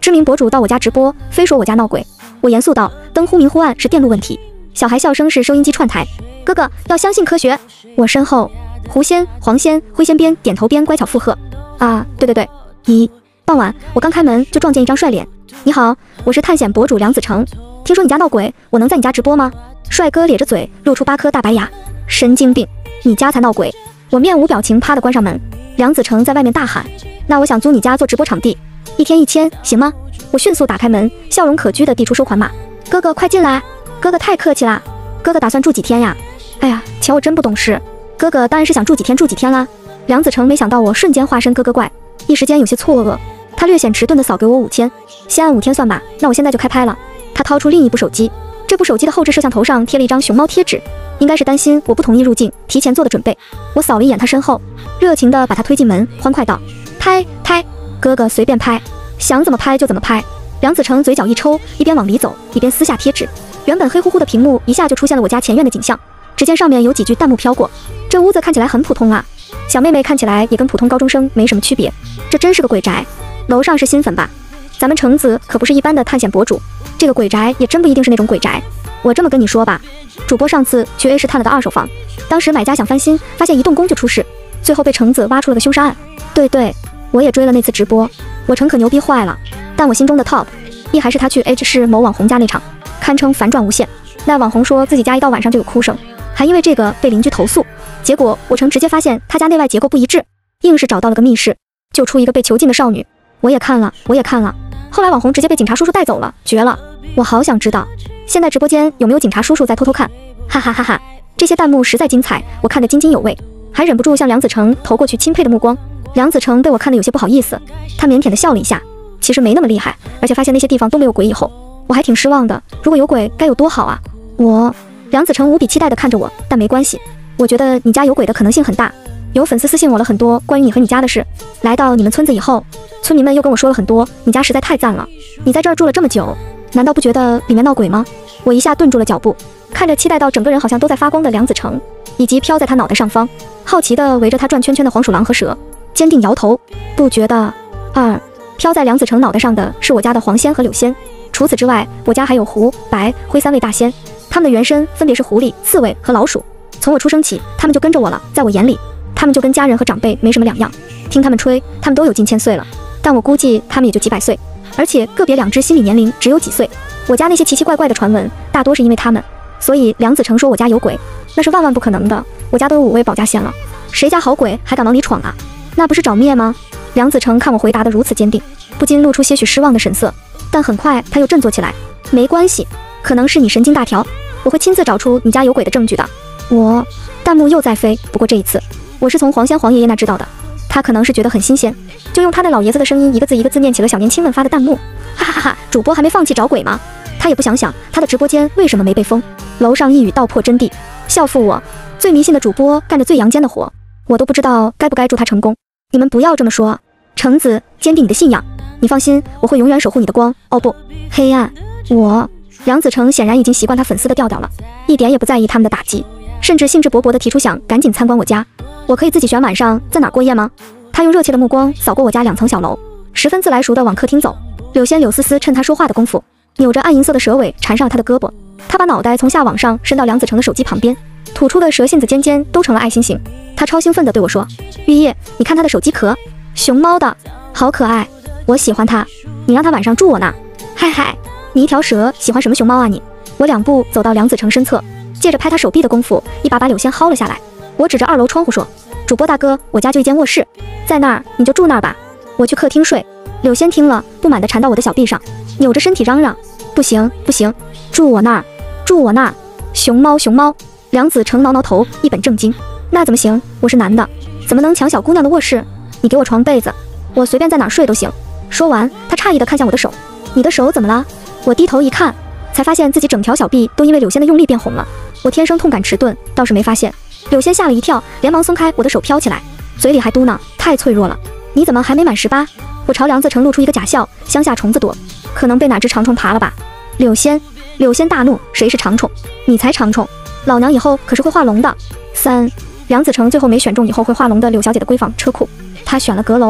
知名博主到我家直播，非说我家闹鬼。我严肃道：灯忽明忽暗是电路问题。小孩笑声是收音机串台。哥哥要相信科学。我身后，狐仙、黄仙、灰仙边点头边乖巧附和。啊，对对对。咦，傍晚我刚开门就撞见一张帅脸。你好，我是探险博主梁子成，听说你家闹鬼，我能在你家直播吗？帅哥咧着嘴，露出8颗大白牙。神经病，你家才闹鬼！我面无表情啪地关上门。梁子成在外面大喊：那我想租你家做直播场地，1天1000，行吗？我迅速打开门，笑容可掬地递出收款码。哥哥快进来，哥哥太客气啦。哥哥打算住几天呀？哎呀，瞧我真不懂事。哥哥当然是想住几天啦。梁子成没想到我瞬间化身哥哥怪，一时间有些错愕。他略显迟钝地扫给我5000，先按5天算吧。那我现在就开拍了。他掏出另一部手机，这部手机的后置摄像头上贴了一张熊猫贴纸，应该是担心我不同意入境，提前做的准备。我扫了一眼他身后，热情地把他推进门，欢快道：拍，哥哥随便拍，想怎么拍就怎么拍。梁子成嘴角一抽，一边往里走，一边撕下贴纸。原本黑乎乎的屏幕一下就出现了我家前院的景象，只见上面有几句弹幕飘过：这屋子看起来很普通啊，小妹妹看起来也跟普通高中生没什么区别，这真是个鬼宅。楼上是新粉吧？咱们橙子可不是一般的探险博主，这个鬼宅也真不一定是那种鬼宅。我这么跟你说吧，主播上次去 A 市探了个2手房，当时买家想翻新，发现一动工就出事，最后被橙子挖出了个凶杀案。对，我也追了那次直播，我橙可牛逼坏了。但我心中的 top 1还是他去 H 市某网红家那场，堪称反转无限。那网红说自己家一到晚上就有哭声，还因为这个被邻居投诉。结果我橙直接发现他家内外结构不一致，硬是找到了个密室，救出一个被囚禁的少女。我也看了，后来网红直接被警察叔叔带走了，绝了！我好想知道现在直播间有没有警察叔叔在偷偷看，哈哈哈哈！这些弹幕实在精彩，我看得津津有味，还忍不住向梁子成投过去钦佩的目光。梁子成被我看得有些不好意思，他腼腆地笑了一下，其实没那么厉害，而且发现那些地方都没有鬼以后，我还挺失望的。如果有鬼该有多好啊！梁子成无比期待地看着我，但没关系，我觉得你家有鬼的可能性很大。有粉丝私信我了很多关于你和你家的事，来到你们村子以后，村民们又跟我说了很多，你家实在太赞了。你在这儿住了这么久，难道不觉得里面闹鬼吗？我一下顿住了脚步，看着期待到整个人好像都在发光的梁子成，以及飘在他脑袋上方，好奇地围着他转圈圈的黄鼠狼和蛇，坚定摇头，不觉得。飘在梁子成脑袋上的是我家的黄仙和柳仙，除此之外，我家还有狐、白、灰3位大仙，他们的原身分别是狐狸、刺猬和老鼠。从我出生起，他们就跟着我了，在我眼里，他们就跟家人和长辈没什么两样。听他们吹，他们都有近1000岁了，但我估计他们也就几百岁，而且个别2只心理年龄只有几岁。我家那些奇奇怪怪的传闻，大多是因为他们，所以梁子成说我家有鬼，那是万万不可能的。我家都有5位保家仙了，谁家好鬼还敢往里闯啊？那不是找灭吗？梁子成看我回答得如此坚定，不禁露出些许失望的神色，但很快他又振作起来。没关系，可能是你神经大条，我会亲自找出你家有鬼的证据的。弹幕又在飞，不过这一次我是从黄仙黄爷爷那知道的，他可能是觉得很新鲜，就用他那老爷子的声音一个字一个字念起了小年轻们发的弹幕。哈哈哈，主播还没放弃找鬼吗？他也不想想他的直播间为什么没被封。楼上一语道破真谛，笑负我，最迷信的主播干着最阳间的活，我都不知道该不该祝他成功。你们不要这么说，橙子，坚定你的信仰，你放心，我会永远守护你的光。哦不，黑暗。梁子成显然已经习惯他粉丝的调调了，一点也不在意他们的打击，甚至兴致勃勃地提出想赶紧参观我家。我可以自己选晚上在哪儿过夜吗？他用热切的目光扫过我家2层小楼，十分自来熟地往客厅走。柳仙、柳思思趁他说话的功夫，扭着暗银色的蛇尾缠上了他的胳膊。他把脑袋从下往上伸到梁子成的手机旁边，吐出的蛇信子尖尖都成了爱心形。他超兴奋地对我说：玉叶，你看他的手机壳，熊猫的，好可爱，我喜欢他，你让他晚上住我那。嗨嗨，你一条蛇喜欢什么熊猫啊你？我2步走到梁子成身侧，借着拍他手臂的功夫，一把把柳仙薅了下来。我指着2楼窗户说：主播大哥，我家就一间卧室，在那儿你就住那儿吧，我去客厅睡。柳仙听了，不满地缠到我的小臂上，扭着身体嚷嚷：不行，住我那儿，住我那儿，熊猫熊猫。梁子成挠挠头，一本正经：那怎么行？我是男的，怎么能抢小姑娘的卧室？你给我床被子，我随便在哪儿睡都行。说完，他诧异地看向我的手：你的手怎么了？我低头一看，才发现自己整条小臂都因为柳仙的用力变红了。我天生痛感迟钝，倒是没发现。柳仙吓了一跳，连忙松开我的手飘起来，嘴里还嘟囔：太脆弱了，你怎么还没满18？我朝梁子成露出一个假笑，乡下虫子多，可能被哪只长虫爬了吧。柳仙大怒：谁是长虫？你才长虫，老娘以后可是会画龙的。梁子成最后没选中以后会画龙的柳小姐的闺房车库，他选了阁楼。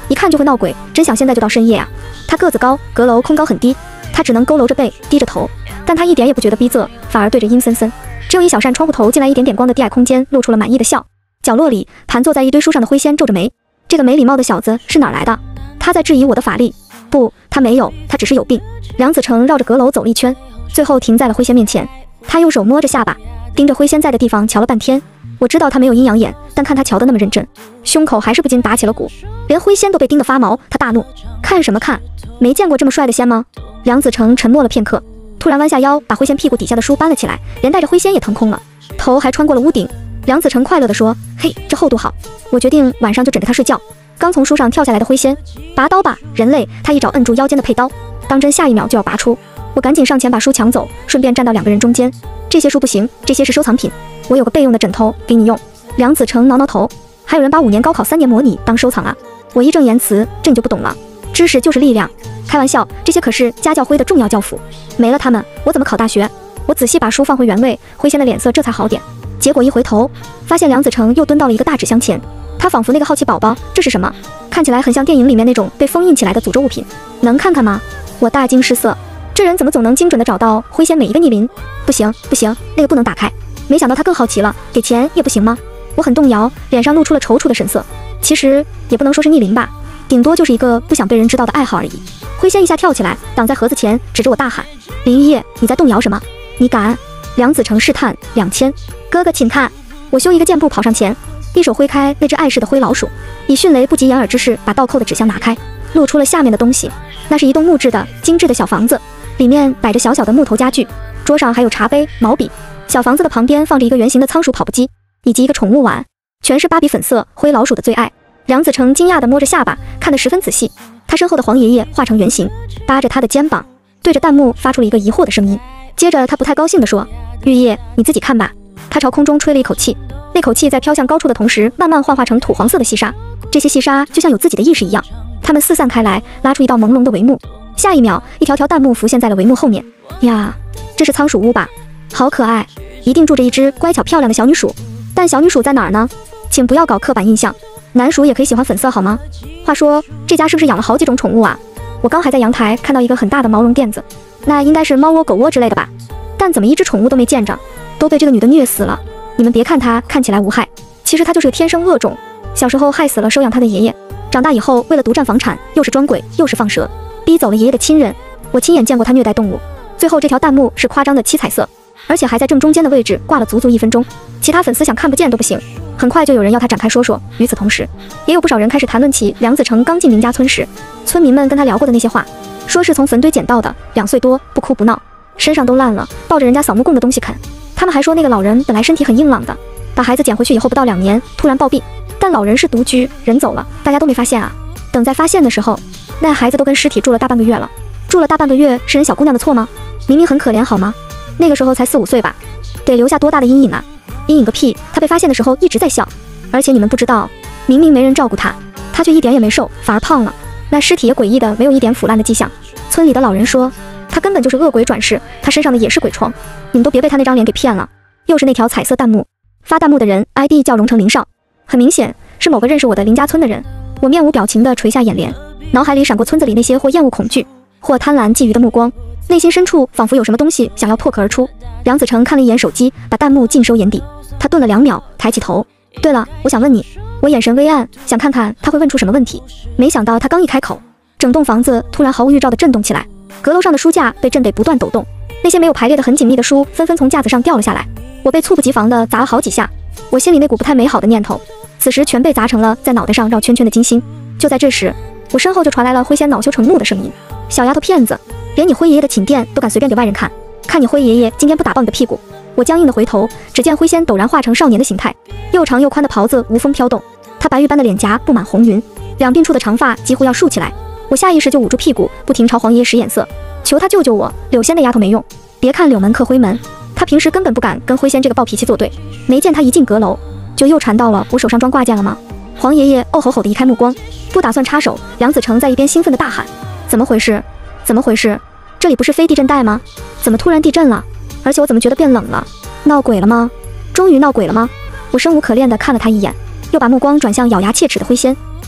一看就会闹鬼，真想现在就到深夜啊！他个子高，阁楼空高很低，他只能佝偻着背，低着头，但他一点也不觉得逼仄，反而对着阴森森，只有一小扇窗户头进来一点点光的低矮空间，露出了满意的笑。角落里盘坐在一堆书上的灰仙皱着眉，这个没礼貌的小子是哪儿来的？他在质疑我的法力？不，他没有，他只是有病。梁子成绕着阁楼走了一圈，最后停在了灰仙面前，他用手摸着下巴，盯着灰仙在的地方瞧了半天。我知道他没有阴阳眼，但看他瞧得那么认真，胸口还是不禁打起了鼓，连灰仙都被盯得发毛。他大怒，看什么看？没见过这么帅的仙吗？梁子成沉默了片刻，突然弯下腰，把灰仙屁股底下的书搬了起来，连带着灰仙也腾空了，头还穿过了屋顶。梁子成快乐地说：嘿，这厚度好，我决定晚上就枕着它睡觉。刚从书上跳下来的灰仙，拔刀吧，人类！他一爪摁住腰间的佩刀，当真下一秒就要拔出。我赶紧上前把书抢走，顺便站到两个人中间。这些书不行，这些是收藏品，我有个备用的枕头给你用。梁子成挠挠头，还有人把5年高考3年模拟当收藏啊？我义正言辞，这你就不懂了，知识就是力量。开玩笑，这些可是家教徽的重要教辅，没了他们，我怎么考大学？我仔细把书放回原位，灰仙的脸色这才好点。结果一回头，发现梁子成又蹲到了一个大纸箱前，他仿佛那个好奇宝宝，这是什么？看起来很像电影里面那种被封印起来的诅咒物品，能看看吗？我大惊失色，这人怎么总能精准地找到灰仙每一个逆鳞？不行不行，那个不能打开。没想到他更好奇了，给钱也不行吗？我很动摇，脸上露出了踌躇的神色。其实也不能说是逆鳞吧，顶多就是一个不想被人知道的爱好而已。灰仙一下跳起来，挡在盒子前，指着我大喊：林玉叶，你在动摇什么？你敢？梁子成试探2000，哥哥请看。我咻一个箭步跑上前，一手挥开那只碍事的灰老鼠，以迅雷不及掩耳之势把倒扣的纸箱拿开，露出了下面的东西。那是一栋木质的精致的小房子，里面摆着小小的木头家具，桌上还有茶杯、毛笔。小房子的旁边放着一个圆形的仓鼠跑步机，以及一个宠物碗，全是芭比粉色灰老鼠的最爱。梁子成惊讶地摸着下巴，看得十分仔细。他身后的黄爷爷化成圆形，搭着他的肩膀，对着弹幕发出了一个疑惑的声音。接着他不太高兴地说：玉叶，你自己看吧。他朝空中吹了一口气，那口气在飘向高处的同时，慢慢幻化成土黄色的细沙。这些细沙就像有自己的意识一样，它们四散开来，拉出一道朦胧的帷幕。下一秒，一条条弹幕浮现在了帷幕后面。呀，这是仓鼠屋吧？好可爱，一定住着一只乖巧漂亮的小女鼠。但小女鼠在哪儿呢？请不要搞刻板印象，男鼠也可以喜欢粉色好吗？话说，这家是不是养了好几种宠物啊？我刚还在阳台看到一个很大的毛绒垫子，那应该是猫窝、狗窝之类的吧？但怎么一只宠物都没见着，都被这个女的虐死了。你们别看她看起来无害，其实她就是个天生恶种。小时候害死了收养她的爷爷，长大以后为了独占房产，又是装鬼又是放蛇，逼走了爷爷的亲人。我亲眼见过她虐待动物。最后这条弹幕是夸张的七彩色，而且还在正中间的位置挂了足足1分钟，其他粉丝想看不见都不行。很快就有人要他展开说说，与此同时，也有不少人开始谈论起梁子成刚进林家村时，村民们跟他聊过的那些话，说是从坟堆捡到的，2岁多，不哭不闹，身上都烂了，抱着人家扫墓供的东西啃。他们还说那个老人本来身体很硬朗的，把孩子捡回去以后不到2年突然暴毙，但老人是独居，人走了，大家都没发现啊。等在发现的时候，那孩子都跟尸体住了大半个月了，住了大半个月是人小姑娘的错吗？明明很可怜好吗？那个时候才4、5岁吧，得留下多大的阴影啊！阴影个屁，他被发现的时候一直在笑，而且你们不知道，明明没人照顾他，他却一点也没瘦，反而胖了。那尸体也诡异的没有一点腐烂的迹象。村里的老人说，他根本就是恶鬼转世，他身上的也是鬼疮。你们都别被他那张脸给骗了。又是那条彩色弹幕，发弹幕的人 ID 叫荣成林少，很明显是某个认识我的林家村的人。我面无表情地垂下眼帘，脑海里闪过村子里那些或厌恶恐惧，或贪婪觊觎的目光，内心深处仿佛有什么东西想要破壳而出。梁子成看了一眼手机，把弹幕尽收眼底。他顿了2秒，抬起头。对了，我想问你。我眼神微暗，想看看他会问出什么问题。没想到他刚一开口，整栋房子突然毫无预兆地震动起来，阁楼上的书架被震得不断抖动，那些没有排列得很紧密的书纷纷从架子上掉了下来。我被猝不及防地砸了好几下，我心里那股不太美好的念头，此时全被砸成了在脑袋上绕圈圈的金星。就在这时，我身后就传来了灰仙恼羞成怒的声音：小丫头片子，连你辉爷爷的寝殿都敢随便给外人看，看你辉爷爷今天不打爆你的屁股！我僵硬地回头，只见灰仙陡然化成少年的形态，又长又宽的袍子无风飘动，他白玉般的脸颊布满红云，两鬓处的长发几乎要竖起来。我下意识就捂住屁股，不停朝黄爷使眼色，求他救救我。柳仙的丫头没用，别看柳门客灰门，他平时根本不敢跟灰仙这个暴脾气作对，没见他一进阁楼就又缠到了我手上装挂件了吗？黄爷爷哦吼吼地移开目光，不打算插手。梁子成在一边兴奋地大喊：怎么回事？怎么回事？这里不是非地震带吗？怎么突然地震了？而且我怎么觉得变冷了？闹鬼了吗？终于闹鬼了吗？我生无可恋地看了他一眼，又把目光转向咬牙切齿的灰仙。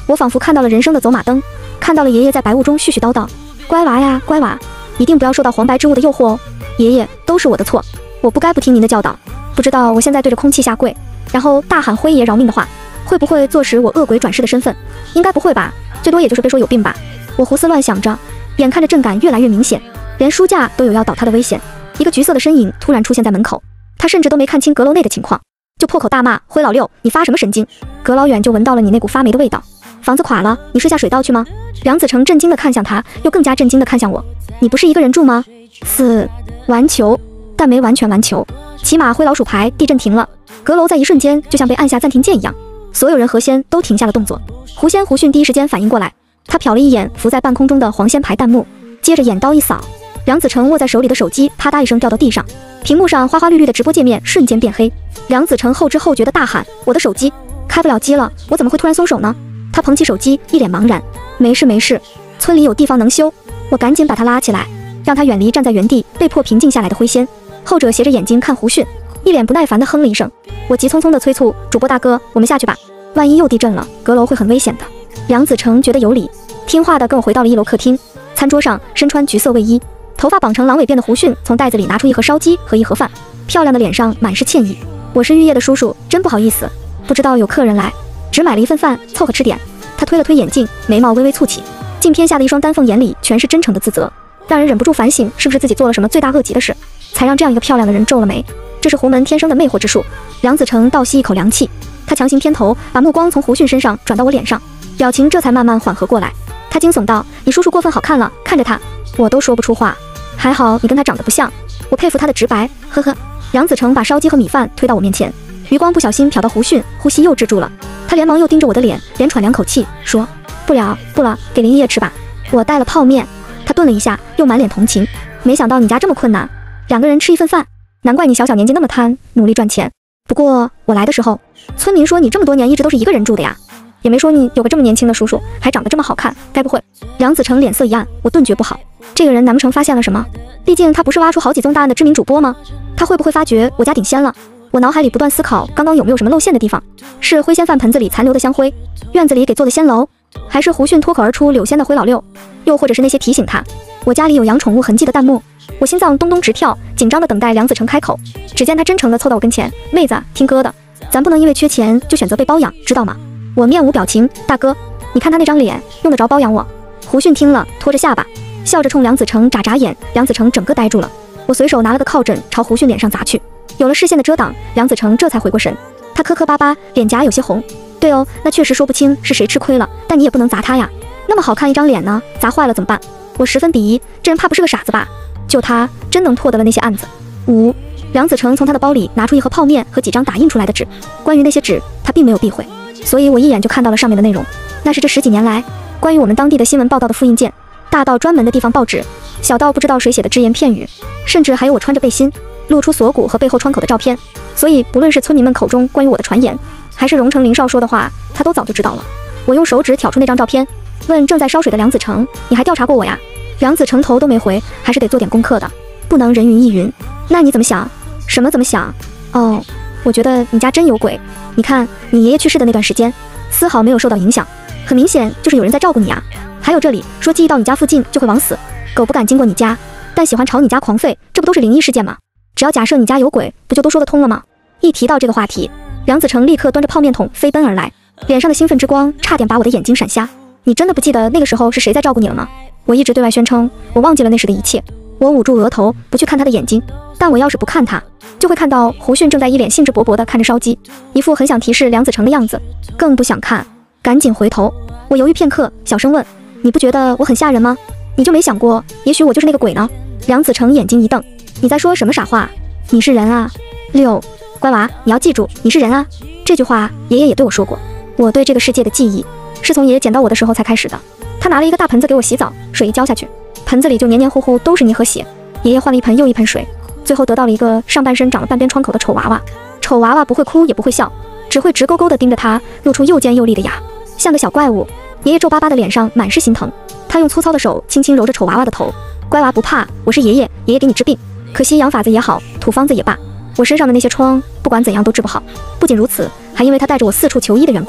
我仿佛看到了人生的走马灯，看到了爷爷在白雾中絮絮叨叨：“乖娃呀，乖娃，一定不要受到黄白之物的诱惑哦。爷爷，都是我的错，我不该不听您的教导。不知道我现在对着空气下跪，然后大喊辉爷饶命的话，会不会坐实我恶鬼转世的身份？应该不会吧，最多也就是被说有病吧。”我胡思乱想着，眼看着震感越来越明显，连书架都有要倒塌的危险。一个橘色的身影突然出现在门口，他甚至都没看清阁楼内的情况，就破口大骂：“灰老六，你发什么神经？隔老远就闻到了你那股发霉的味道。房子垮了，你睡下水道去吗？”梁子成震惊地看向他，又更加震惊地看向我：“你不是一个人住吗？”完球，但没完全完球，起码灰老鼠牌地震停了。阁楼在一瞬间就像被按下暂停键一样，所有人和仙都停下了动作。狐仙胡迅第一时间反应过来，他瞟了一眼浮在半空中的黄仙牌弹幕，接着眼刀一扫，梁子成握在手里的手机啪嗒一声掉到地上，屏幕上花花绿绿的直播界面瞬间变黑。梁子成后知后觉地大喊：“我的手机开不了机了，我怎么会突然松手呢？”他捧起手机，一脸茫然：“没事没事，村里有地方能修。”我赶紧把他拉起来，让他远离站在原地被迫平静下来的灰仙。后者斜着眼睛看胡迅，一脸不耐烦地哼了一声。我急匆匆地催促主播大哥：“我们下去吧，万一又地震了，阁楼会很危险的。”梁子成觉得有理，听话地跟我回到了1楼客厅。餐桌上，身穿橘色卫衣，头发绑成狼尾辫的胡迅从袋子里拿出一盒烧鸡和一盒饭，漂亮的脸上满是歉意：“我是玉叶的叔叔，真不好意思，不知道有客人来，只买了一份饭，凑合吃点。”他推了推眼镜，眉毛微微蹙起，镜片下的一双丹凤眼里全是真诚的自责，让人忍不住反省，是不是自己做了什么罪大恶极的事，才让这样一个漂亮的人皱了眉。这是胡门天生的魅惑之术。梁子成倒吸一口凉气，他强行偏头，把目光从胡迅身上转到我脸上，表情这才慢慢缓和过来。他惊悚道：“你叔叔过分好看了。”看着他，我都说不出话。还好你跟他长得不像，我佩服他的直白，呵呵。梁子成把烧鸡和米饭推到我面前，余光不小心瞟到胡迅，呼吸又滞住了。他连忙又盯着我的脸，连喘2口气，说：“不了，给林爷爷吃吧，我带了泡面。”他顿了一下，又满脸同情：“没想到你家这么困难，2个人吃一份饭，难怪你小小年纪那么贪，努力赚钱。不过我来的时候，村民说你这么多年一直都是一个人住的呀，也没说你有个这么年轻的叔叔，还长得这么好看，该不会……”梁子成脸色一暗，我顿觉不好，这个人难不成发现了什么？毕竟他不是挖出好几宗大案的知名主播吗？他会不会发觉我家顶仙了？我脑海里不断思考，刚刚有没有什么露馅的地方？是灰仙饭盆子里残留的香灰，院子里给做的仙楼，还是胡迅脱口而出柳仙的灰老六？又或者是那些提醒他我家里有养宠物痕迹的弹幕？我心脏咚咚直跳，紧张地等待梁子成开口。只见他真诚地凑到我跟前：“妹子，听哥的，咱不能因为缺钱就选择被包养，知道吗？”我面无表情：“大哥，你看他那张脸，用得着包养我？”胡迅听了，拖着下巴，笑着冲梁子成眨眨眼。梁子成整个呆住了。我随手拿了个靠枕朝胡迅脸上砸去，有了视线的遮挡，梁子成这才回过神。他磕磕巴巴，脸颊有些红。对哦，那确实说不清是谁吃亏了，但你也不能砸他呀，那么好看一张脸呢，砸坏了怎么办？我十分鄙夷，这人怕不是个傻子吧？就他真能破得了那些案子。梁子成从他的包里拿出一盒泡面和几张打印出来的纸，关于那些纸他并没有避讳，所以我一眼就看到了上面的内容。那是这10几年来关于我们当地的新闻报道的复印件，大到专门的地方报纸，小到不知道谁写的只言片语，甚至还有我穿着背心露出锁骨和背后窗口的照片。所以不论是村民们口中关于我的传言，还是荣城林少说的话，他都早就知道了。我用手指挑出那张照片，问正在烧水的梁子成：“你还调查过我呀？”梁子成头都没回，还是得做点功课的，不能人云亦云。那你怎么想？什么怎么想？哦，我觉得你家真有鬼。你看你爷爷去世的那段时间，丝毫没有受到影响，很明显就是有人在照顾你啊。还有这里说记忆到你家附近就会枉死，狗不敢经过你家，但喜欢朝你家狂吠，这不都是灵异事件吗？只要假设你家有鬼，不就都说得通了吗？一提到这个话题，梁子成立刻端着泡面桶飞奔而来，脸上的兴奋之光差点把我的眼睛闪瞎。你真的不记得那个时候是谁在照顾你了吗？我一直对外宣称我忘记了那时的一切。我捂住额头，不去看他的眼睛，但我要是不看他，就会看到胡迅正在一脸兴致勃勃地看着烧鸡，一副很想提示梁子成的样子。更不想看，赶紧回头。我犹豫片刻，小声问：“你不觉得我很吓人吗？你就没想过，也许我就是那个鬼呢？”梁子成眼睛一瞪：“你在说什么傻话？你是人啊，六，乖娃，你要记住，你是人啊。”这句话爷爷也对我说过。我对这个世界的记忆是从爷爷捡到我的时候才开始的。他拿了一个大盆子给我洗澡，水一浇下去，盆子里就黏黏糊糊都是泥和血。爷爷换了一盆又一盆水，最后得到了一个上半身长了半边窗口的丑娃娃。丑娃娃不会哭也不会笑，只会直勾勾地盯着他，露出又尖又利的牙，像个小怪物。爷爷皱巴巴的脸上满是心疼，他用粗糙的手轻轻揉着丑娃娃的头：“乖娃不怕，我是爷爷，爷爷给你治病。可惜养法子也好，土方子也罢，我身上的那些疮不管怎样都治不好。不仅如此，还因为他带着我四处求医的缘故，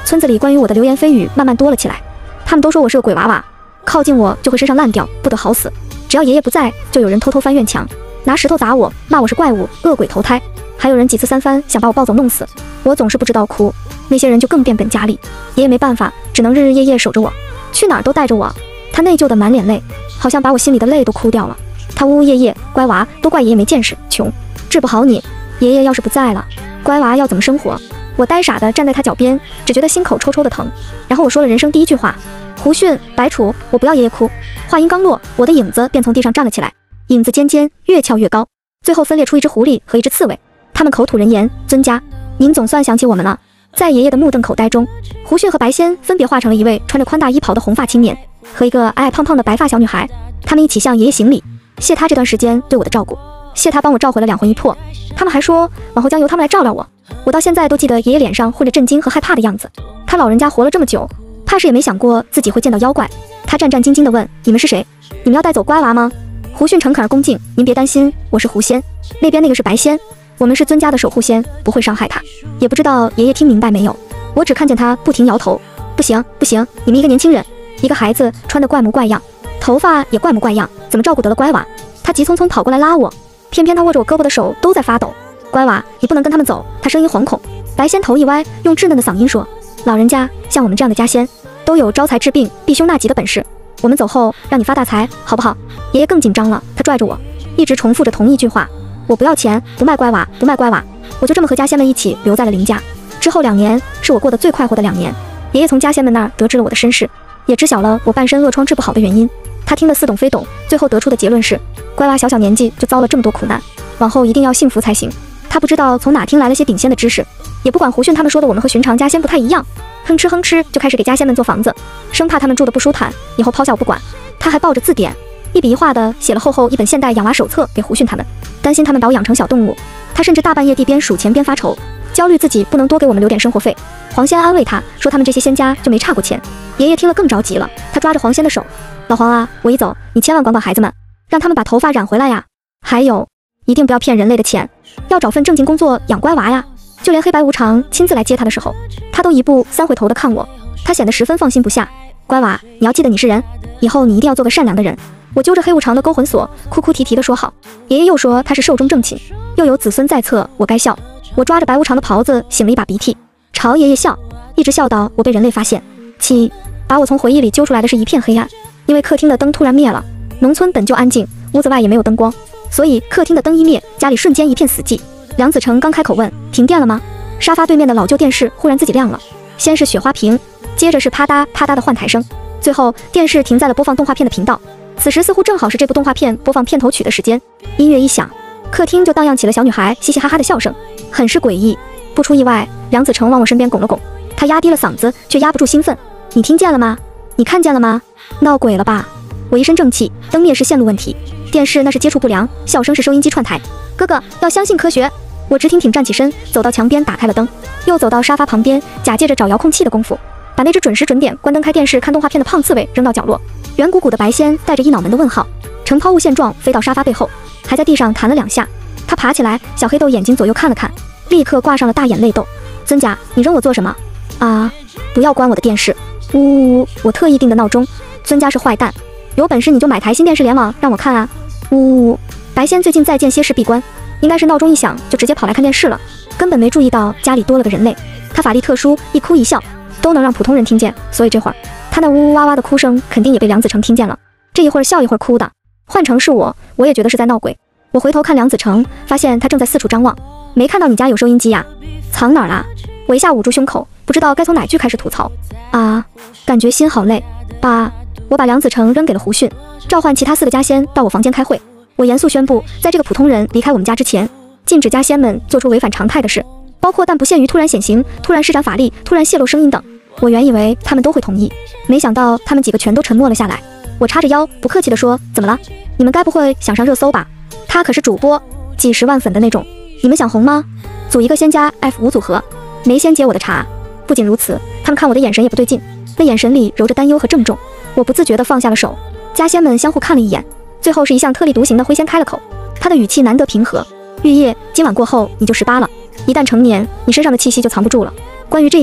村子里关于我的流言蜚语慢慢多了起来，他们都说我是个鬼娃娃，靠近我就会身上烂掉，不得好死。只要爷爷不在，就有人偷偷翻院墙，拿石头砸我，骂我是怪物、恶鬼投胎，还有人几次三番想把我抱走弄死。我总是不知道哭，那些人就更变本加厉。爷爷没办法，只能日日夜夜守着我，去哪儿都带着我。他内疚得满脸泪，好像把我心里的泪都哭掉了。他呜呜咽咽，乖娃，都怪爷爷没见识，穷，治不好你。爷爷要是不在了，乖娃要怎么生活？我呆傻地站在他脚边，只觉得心口抽抽的疼。然后我说了人生第一句话：胡迅、白楚，我不要爷爷哭。话音刚落，我的影子便从地上站了起来，影子尖尖，越翘越高，最后分裂出一只狐狸和一只刺猬。他们口吐人言：尊家，您总算想起我们了。在爷爷的目瞪口呆中，胡迅和白仙分别化成了一位穿着宽大衣袍的红发青年和一个矮矮胖胖的白发小女孩。他们一起向爷爷行礼，谢他这段时间对我的照顾，谢他帮我召回了2魂1魄。他们还说往后将由他们来照料我。我到现在都记得爷爷脸上混着震惊和害怕的样子。他老人家活了这么久，怕是也没想过自己会见到妖怪。他战战兢兢地问：你们是谁？你们要带走乖娃吗？胡迅诚恳而恭敬：您别担心，我是狐仙，那边那个是白仙，我们是尊家的守护仙，不会伤害他。也不知道爷爷听明白没有，我只看见他不停摇头。不行不行，你们一个年轻人，一个孩子，穿得怪模怪样，头发也怪模怪样，怎么照顾得了乖娃？他急匆匆跑过来拉我，偏偏他握着我胳膊的手都在发抖。乖娃，你不能跟他们走。他声音惶恐。白仙头一歪，用稚嫩的嗓音说：老人家，像我们这样的家仙都有招财治病、避凶纳吉的本事，我们走后让你发大财，好不好？爷爷更紧张了，他拽着我，一直重复着同一句话：我不要钱，不卖乖娃，不卖乖娃。我就这么和家仙们一起留在了林家。之后2年是我过得最快活的2年。爷爷从家仙们那儿得知了我的身世，也知晓了我半身恶疮治不好的原因。他听得似懂非懂，最后得出的结论是：乖娃小小年纪就遭了这么多苦难，往后一定要幸福才行。他不知道从哪听来了些顶仙的知识，也不管胡迅他们说的我们和寻常家仙不太一样，哼哧哼哧就开始给家仙们做房子，生怕他们住得不舒坦，以后抛下我不管。他还抱着字典，一笔一画的写了厚厚一本现代养娃手册给胡迅他们，担心他们把我养成小动物。他甚至大半夜地边数钱边发愁，焦虑自己不能多给我们留点生活费。黄仙安慰他说他们这些仙家就没差过钱。爷爷听了更着急了，他抓着黄仙的手：老黄啊，我一走你千万管管孩子们，让他们把头发染回来呀。还有，一定不要骗人类的钱，要找份正经工作养乖娃呀。就连黑白无常亲自来接他的时候，他都1步3回头的看我，他显得十分放心不下。乖娃，你要记得你是人，以后你一定要做个善良的人。我揪着黑无常的勾魂锁，哭哭啼啼的说好。爷爷又说他是寿终正寝，又有子孙在侧，我该笑。我抓着白无常的袍子擤了一把鼻涕，朝爷爷笑，一直笑到我被人类发现。把我从回忆里揪出来的是一片黑暗，因为客厅的灯突然灭了。农村本就安静，屋子外也没有灯光，所以客厅的灯一灭，家里瞬间一片死寂。梁子成刚开口问：停电了吗？沙发对面的老旧电视忽然自己亮了，先是雪花屏，接着是啪嗒啪嗒的换台声，最后电视停在了播放动画片的频道。此时似乎正好是这部动画片播放片头曲的时间，音乐一响，客厅就荡漾起了小女孩嘻嘻哈哈的笑声，很是诡异。不出意外，梁子成往我身边拱了拱，他压低了嗓子，却压不住兴奋：你听见了吗？你看见了吗？闹鬼了吧？我一身正气，灯灭是线路问题，电视那是接触不良，笑声是收音机串台。哥哥要相信科学。我直挺挺站起身，走到墙边打开了灯，又走到沙发旁边，假借着找遥控器的功夫，把那只准时准点关灯开电视看动画片的胖刺猬扔到角落。圆鼓鼓的白仙带着一脑门的问号，呈抛物线状飞到沙发背后，还在地上弹了2下。他爬起来，小黑豆眼睛左右看了看，立刻挂上了大眼泪豆。尊家，你扔我做什么？啊！不要关我的电视！呜呜呜！我特意定的闹钟。尊家是坏蛋，有本事你就买台新电视联网让我看啊！呜呜呜！白仙最近在间歇室闭关，应该是闹钟一响就直接跑来看电视了，根本没注意到家里多了个人类。他法力特殊，一哭一笑都能让普通人听见，所以这会儿他那呜呜哇哇的哭声肯定也被梁子成听见了。这一会儿笑一会儿哭的，换成是我也觉得是在闹鬼。我回头看梁子成，发现他正在四处张望，没看到你家有收音机呀？藏哪儿啦？我一下捂住胸口，不知道该从哪句开始吐槽。啊，感觉心好累。我把梁子成扔给了胡迅，召唤其他4个家仙到我房间开会。我严肃宣布，在这个普通人离开我们家之前，禁止家仙们做出违反常态的事，包括但不限于突然显形、突然施展法力、突然泄露声音等。我原以为他们都会同意，没想到他们几个全都沉默了下来。我叉着腰，不客气地说：怎么了？你们该不会想上热搜吧？他可是主播，几10万粉的那种，你们想红吗？组一个仙家 F5组合，没先解我的茬。不仅如此，他们看我的眼神也不对劲，那眼神里揉着担忧和郑重。我不自觉地放下了手，家仙们相互看了一眼，最后是一向特立独行的灰仙开了口，他的语气难得平和：玉叶，今晚过后你就18了，一旦成年，你身上的气息就藏不住了。关于这一点，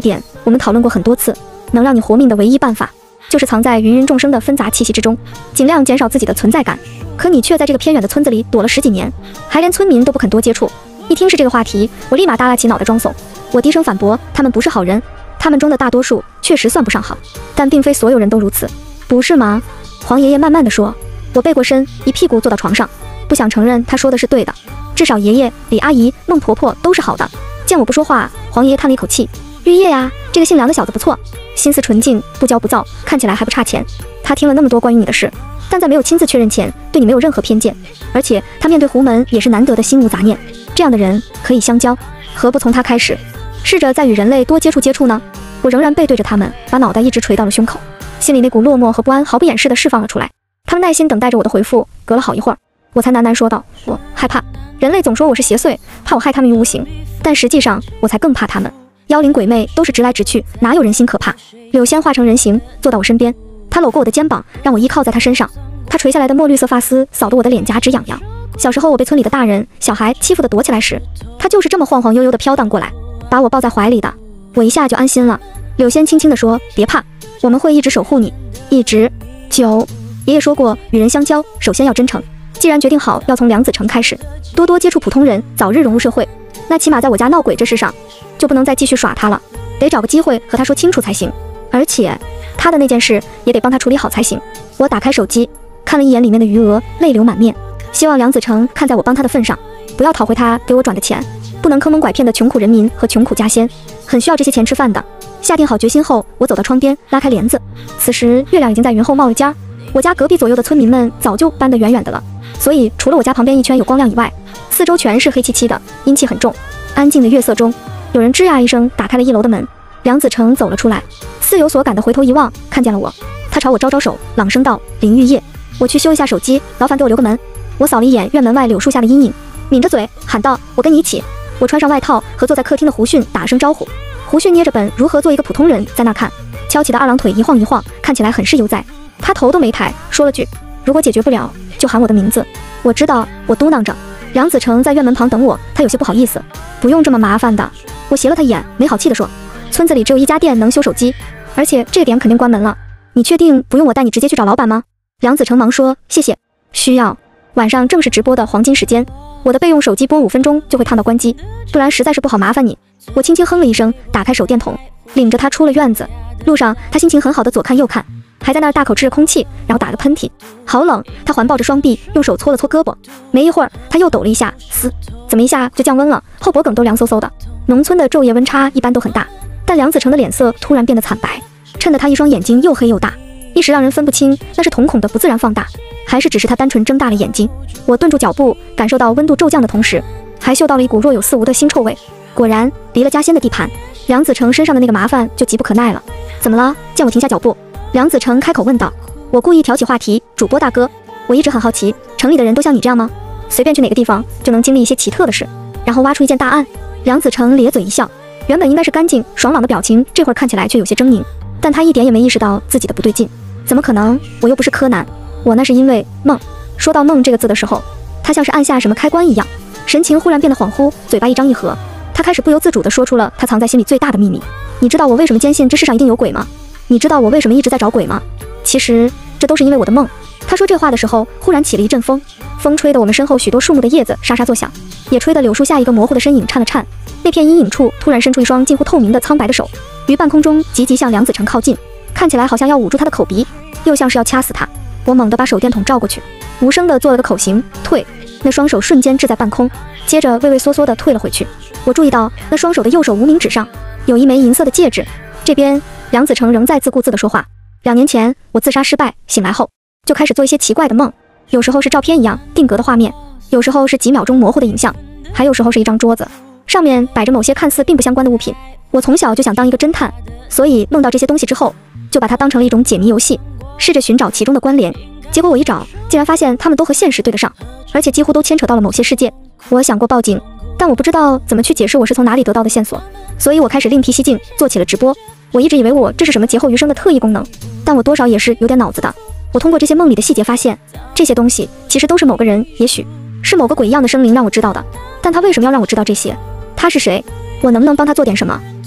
我们讨论过很多次，能让你活命的唯一办法，就是藏在芸芸众生的纷杂气息之中，尽量减少自己的存在感。可你却在这个偏远的村子里躲了10几年，还连村民都不肯多接触。一听是这个话题，我立马耷拉起脑袋装怂。我低声反驳，他们不是好人，他们中的大多数确实算不上好，但并非所有人都如此，不是吗？黄爷爷慢慢地说。我背过身，一屁股坐到床上，不想承认他说的是对的。至少爷爷、李阿姨、孟婆婆都是好的。见我不说话，黄爷爷叹了一口气：玉叶呀，这个姓梁的小子不错，心思纯净，不骄不躁，看起来还不差钱。他听了那么多关于你的事，但在没有亲自确认前，对你没有任何偏见。而且他面对胡门也是难得的心无杂念，这样的人可以相交，何不从他开始，试着再与人类多接触接触呢？我仍然背对着他们，把脑袋一直垂到了胸口，心里那股落寞和不安毫不掩饰地释放了出来。他们耐心等待着我的回复，隔了好一会儿，我才喃喃说道：我害怕。人类总说我是邪祟，怕我害他们于无形，但实际上我才更怕他们。妖灵鬼魅都是直来直去，哪有人心可怕？柳仙化成人形，坐到我身边，他搂过我的肩膀，让我依靠在他身上。他垂下来的墨绿色发丝扫得我的脸颊直痒痒。小时候我被村里的大人、小孩欺负得躲起来时，他就是这么晃晃悠悠地飘荡过来，把我抱在怀里的。我一下就安心了。柳仙轻轻地说：别怕，我们会一直守护你，一直。爷爷说过，与人相交，首先要真诚。既然决定好要从梁子成开始，多多接触普通人，早日融入社会，那起码在我家闹鬼这事上，就不能再继续耍他了，得找个机会和他说清楚才行。而且他的那件事也得帮他处理好才行。我打开手机，看了一眼里面的余额，泪流满面。希望梁子成看在我帮他的份上，不要讨回他给我转的钱，不能坑蒙拐骗的穷苦人民和穷苦家仙，很需要这些钱吃饭的。下定好决心后，我走到窗边，拉开帘子。此时月亮已经在云后冒了尖儿，我家隔壁左右的村民们早就搬得远远的了，所以除了我家旁边一圈有光亮以外，四周全是黑漆漆的，阴气很重。安静的月色中，有人吱呀一声打开了1楼的门，梁子成走了出来，似有所感的回头一望，看见了我，他朝我招招手，朗声道：林玉叶，我去修一下手机，劳烦给我留个门。我扫了一眼院门外柳树下的阴影，抿着嘴喊道：我跟你一起。我穿上外套，和坐在客厅的胡迅打声招呼。胡迅捏着本如何做一个普通人在那看，翘起的2郎腿一晃一晃，看起来很是悠哉。他头都没抬，说了句：如果解决不了就喊我的名字。我知道，我嘟囔着。梁子成在院门旁等我，他有些不好意思：不用这么麻烦的。我斜了他一眼，没好气地说：村子里只有1家店能修手机，而且这个点肯定关门了，你确定不用我带你直接去找老板吗？梁子成忙说：谢谢，需要。晚上正是直播的黄金时间，我的备用手机播5分钟就会烫到关机，不然实在是不好麻烦你。我轻轻哼了一声，打开手电筒，领着他出了院子。路上他心情很好的左看右看，还在那儿大口吃着空气，然后打个喷嚏。好冷，他环抱着双臂，用手搓了搓胳膊。没一会儿，他又抖了一下，怎么一下就降温了，后脖梗都凉飕飕的。农村的昼夜温差一般都很大，但梁子成的脸色突然变得惨白，衬得他一双眼睛又黑又大，一时让人分不清那是瞳孔的不自然放大，还是只是他单纯睁大了眼睛。我顿住脚步，感受到温度骤降的同时，还嗅到了一股若有似无的腥臭味。果然，离了家仙的地盘，梁子成身上的那个麻烦就急不可耐了。怎么了？见我停下脚步，梁子成开口问道。我故意挑起话题：主播大哥，我一直很好奇，城里的人都像你这样吗？随便去哪个地方就能经历一些奇特的事，然后挖出一件大案。梁子成咧嘴一笑，原本应该是干净爽朗的表情，这会儿看起来却有些狰狞，但他一点也没意识到自己的不对劲。怎么可能？我又不是柯南，我那是因为梦。说到梦这个字的时候，他像是按下什么开关一样，神情忽然变得恍惚，嘴巴一张一合，他开始不由自主地说出了他藏在心里最大的秘密。你知道我为什么坚信这世上一定有鬼吗？你知道我为什么一直在找鬼吗？其实这都是因为我的梦。他说这话的时候，忽然起了一阵风，风吹得我们身后许多树木的叶子沙沙作响，也吹得柳树下一个模糊的身影颤了颤。那片阴影处突然伸出一双近乎透明的苍白的手，于半空中急急向梁子成靠近，看起来好像要捂住他的口鼻，又像是要掐死他。我猛地把手电筒照过去，无声地做了个口型，退。那双手瞬间掷在半空，接着畏畏缩缩地退了回去。我注意到那双手的右手无名指上有一枚银色的戒指。这边梁子成仍在自顾自地说话。2年前我自杀失败，醒来后就开始做一些奇怪的梦，有时候是照片一样定格的画面，有时候是几秒钟模糊的影像，还有时候是一张桌子，上面摆着某些看似并不相关的物品。我从小就想当一个侦探，所以梦到这些东西之后，就把它当成了一种解谜游戏，试着寻找其中的关联。结果我一找，竟然发现它们都和现实对得上，而且几乎都牵扯到了某些事件。我想过报警，但我不知道怎么去解释我是从哪里得到的线索，所以我开始另辟蹊径，做起了直播。我一直以为我这是什么劫后余生的特异功能，但我多少也是有点脑子的。我通过这些梦里的细节发现，这些东西其实都是某个人，也许是某个鬼一样的生灵让我知道的。但他为什么要让我知道这些？他是谁？我能不能帮他做点什么？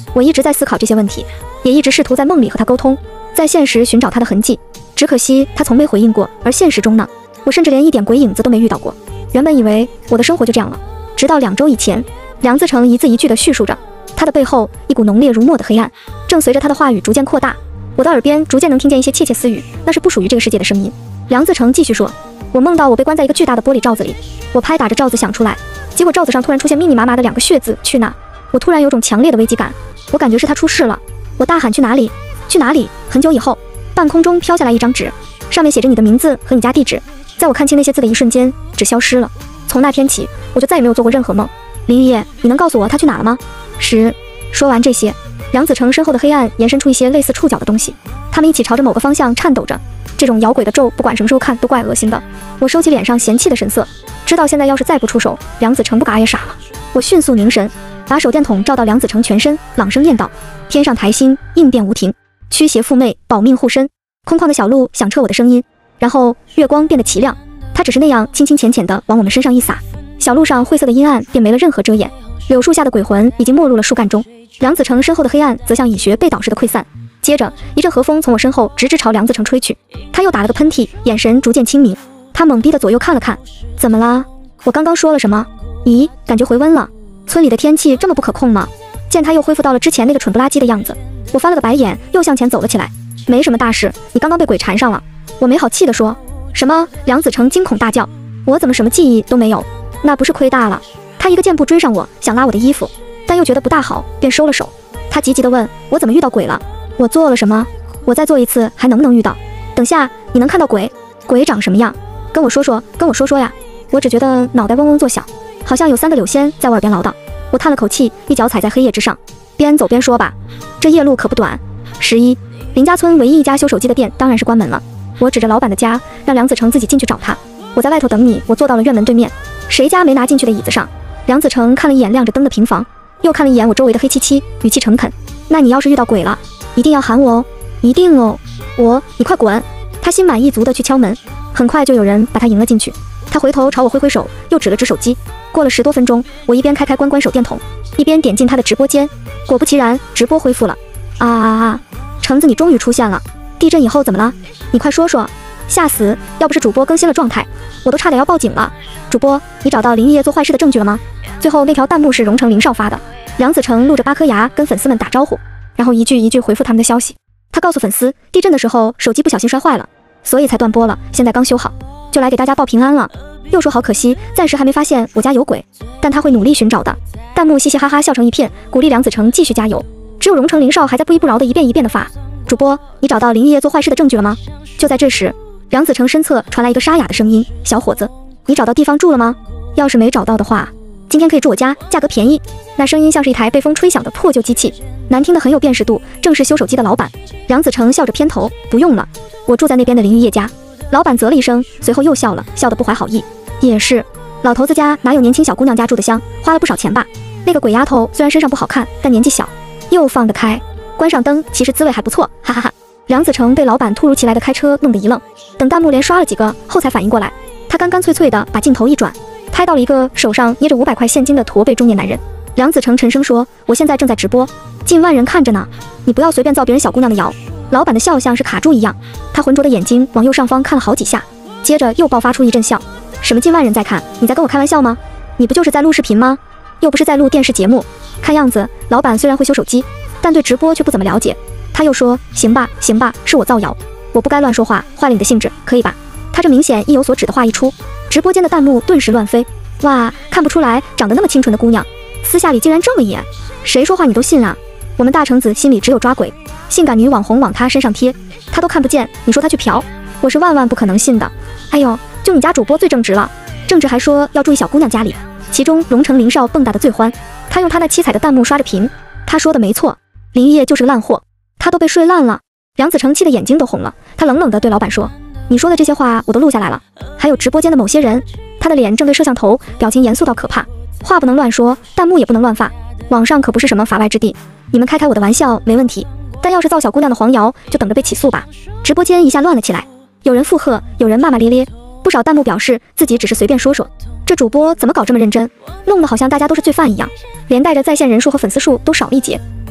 我一直在思考这些问题，也一直试图在梦里和他沟通，在现实寻找他的痕迹，只可惜他从没回应过。而现实中呢，我甚至连一点鬼影子都没遇到过。原本以为我的生活就这样了，直到2周以前，梁自成一字一句地叙述着，他的背后一股浓烈如墨的黑暗，正随着他的话语逐渐扩大，我的耳边逐渐能听见一些窃窃私语，那是不属于这个世界的声音。梁自成继续说，我梦到我被关在一个巨大的玻璃罩子里，我拍打着罩子想出来，结果罩子上突然出现密密麻麻的2个血字，去哪。我突然有种强烈的危机感，我感觉是他出事了，我大喊去哪里，去哪里。很久以后，半空中飘下来一张纸，上面写着你的名字和你家地址。在我看清那些字的一瞬间，纸消失了。从那天起，我就再也没有做过任何梦。林爷，你能告诉我他去哪了吗？说完这些，梁子成身后的黑暗延伸出一些类似触角的东西，他们一起朝着某个方向颤抖着。这种摇鬼的咒，不管什么时候看都怪恶心的。我收起脸上嫌弃的神色，知道现在要是再不出手，梁子成不嘎也傻了。我迅速凝神，把手电筒照到梁子成全身，朗声念道：天上台星，应变无停，驱邪附魅，保命护身。空旷的小路响彻我的声音，然后月光变得奇亮，它只是那样轻轻浅浅地往我们身上一洒，小路上晦涩的阴暗便没了任何遮掩。柳树下的鬼魂已经没入了树干中，梁子成身后的黑暗则像蚁穴被倒似的溃散。接着一阵和风从我身后直直朝梁子成吹去，他又打了个喷嚏，眼神逐渐清明。他懵逼地左右看了看，怎么啦？我刚刚说了什么？咦，感觉回温了。村里的天气这么不可控吗？见他又恢复到了之前那个蠢不拉几的样子，我翻了个白眼，又向前走了起来。没什么大事，你刚刚被鬼缠上了。我没好气地说。什么？梁子成惊恐大叫。我怎么什么记忆都没有？那不是亏大了。他一个箭步追上我，想拉我的衣服，但又觉得不大好，便收了手。他急急地问我怎么遇到鬼了，我做了什么？我再做一次还能不能遇到？等下你能看到鬼？鬼长什么样？跟我说说呀。我只觉得脑袋嗡嗡作响，好像有3个柳仙在我耳边唠叨。我叹了口气，一脚踩在黑夜之上，边走边说吧。这夜路可不短。11，林家村唯一一家修手机的店当然是关门了。我指着老板的家，让梁子成自己进去找他。我在外头等你。我坐到了院门对面，谁家没拿进去的椅子上。梁子成看了一眼亮着灯的平房，又看了一眼我周围的黑漆漆，语气诚恳。那你要是遇到鬼了，一定要喊我哦。一定哦。你快滚。他心满意足地去敲门，很快就有人把他迎了进去。他回头朝我挥挥手，又指了指手机。过了10多分钟，我一边开关手电筒，一边点进他的直播间。果不其然，直播恢复了。橙子你终于出现了。地震以后怎么了？你快说说。吓死，要不是主播更新了状态，我都差点要报警了。主播，你找到林爷爷做坏事的证据了吗？最后那条弹幕是荣成林少发的。梁子成露着8颗牙跟粉丝们打招呼，然后一句一句回复他们的消息。他告诉粉丝，地震的时候手机不小心摔坏了，所以才断播了，现在刚修好，就来给大家报平安了。又说好可惜，暂时还没发现我家有鬼，但他会努力寻找的。弹幕嘻嘻哈哈笑成一片，鼓励梁子成继续加油。只有荣成林少还在不依不饶的一遍一遍的发。主播，你找到林爷爷做坏事的证据了吗？就在这时，梁子成身侧传来一个沙哑的声音：小伙子，你找到地方住了吗？要是没找到的话，今天可以住我家，价格便宜。那声音像是一台被风吹响的破旧机器，难听得很有辨识度，正是修手机的老板。梁子成笑着偏头，不用了，我住在那边的林爷爷家。老板啧了一声，随后又笑了，笑得不怀好意。也是，老头子家哪有年轻小姑娘家住的香，花了不少钱吧？那个鬼丫头虽然身上不好看，但年纪小，又放得开，关上灯其实滋味还不错，哈哈哈。梁子成被老板突如其来的开车弄得一愣，等弹幕连刷了几个后才反应过来，他干干脆脆的把镜头一转，拍到了一个手上捏着500块现金的驼背中年男人。梁子成沉声说：我现在正在直播，近万人看着呢，你不要随便造别人小姑娘的谣。老板的笑像是卡住一样，他浑浊的眼睛往右上方看了好几下，接着又爆发出一阵笑。什么近万人在看？你在跟我开玩笑吗？你不就是在录视频吗？又不是在录电视节目。看样子老板虽然会修手机，但对直播却不怎么了解。他又说：行吧，是我造谣，我不该乱说话，坏了你的兴致，可以吧？他这明显意有所指的话一出，直播间的弹幕顿时乱飞。哇，看不出来长得那么清纯的姑娘，私下里竟然这么野，谁说话你都信啊？我们大橙子心里只有抓鬼，性感女网红往他身上贴，他都看不见，你说他去嫖，我是万万不可能信的。哎呦，就你家主播最正直了，正直还说要注意小姑娘家里。其中荣成林少蹦跶的最欢，他用他那七彩的弹幕刷着屏。他说的没错，林爷就是个烂货，他都被睡烂了。梁子成气的眼睛都红了，他冷冷地对老板说：你说的这些话我都录下来了，还有直播间的某些人。他的脸正对摄像头，表情严肃到可怕，话不能乱说，弹幕也不能乱发，网上可不是什么法外之地，你们开开我的玩笑没问题，但要是造小姑娘的黄谣，就等着被起诉吧。直播间一下乱了起来，有人附和，有人骂骂咧咧，不少弹幕表示自己只是随便说说，这主播怎么搞这么认真，弄得好像大家都是罪犯一样，连带着在线人数和粉丝数都少了一截。